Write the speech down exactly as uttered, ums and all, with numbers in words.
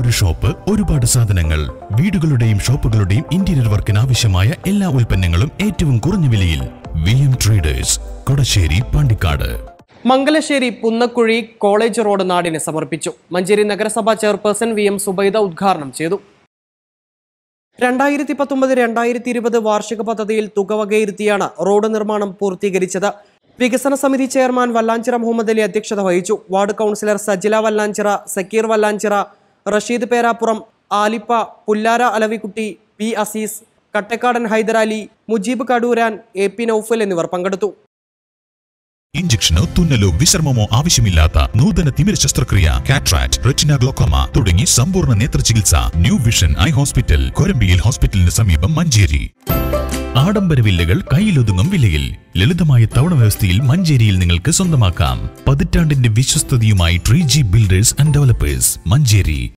ഒരു ഷോപ്പ്, ഒരുപാട് സാധനങ്ങൾ. വീടുകളുടെയും ഷോപ്പുകളുടെയും ഇന്റീരിയർ വർക്കിന് ആവശ്യമായ എല്ലാ ഉൽപ്പന്നങ്ങളും ഏറ്റവും കുറഞ്ഞ വിലയിൽ. V M traders, Kodasseri, Pandikkad. Mangalassery Punnakkuzhi college road നാടിന് സമർപ്പിച്ചു. മഞ്ചേരി നഗരസഭാ ചെയർപേഴ്സൺ വി എം സുബൈദ ഉദ്ഘാടനം ചെയ്തു. രണ്ടായിരത്തി പത്തൊമ്പത് രണ്ടായിരത്തി ഇരുപത് വാർഷിക പദ്ധതിയിൽ തുക വകയിരുത്തിയാണ് റോഡ് നിർമ്മാണം പൂർത്തീകരിച്ചത്. വികസന സമിതി ചെയർമാൻ വല്ലാഞ്ചിറ മുഹമ്മദ് അലി അധ്യക്ഷത വഹിച്ചു. Ward councillor Sajila Vallanchira, Zakir Vallanchira, Rasheed Perappuram, Alippa, Pullara Alavikutty, P Azeez, Kattakkadan Hydrali, Mujeeb Kadooran, A P Noufal എന്നിവർ പങ്കെടുത്തു. ഇഞ്ചക്ഷനോ തുന്നലോ വിശ്രമമോ ആവശ്യമില്ലാത്ത നൂതന തിമിര ശസ്ത്രക്രിയ, കാട്രാക്ട്, റെറ്റിന ഗ്ലോക്കോമ തുടങ്ങി സമ്പൂർണ്ണ നേത്ര ചികിത്സ ന്യൂ വിഷൻ ഐ ഹോസ്പിറ്റൽ, കൊരമ്പിയിൽ ഹോസ്പിറ്റലിന് സമീപം, മഞ്ചേരി. ആഡംബര വില്ലകൾ കയ്യിലൊതുങ്ങും വിലയിൽ ലളിതമായ തവണ വ്യവസ്ഥയിൽ മഞ്ചേരിയിൽ നിങ്ങൾക്ക് സ്വന്തമാക്കാം. പതിറ്റാണ്ടിന്റെ വിശ്വസ്തതയുമായി tree G builders and developers, Manjeri.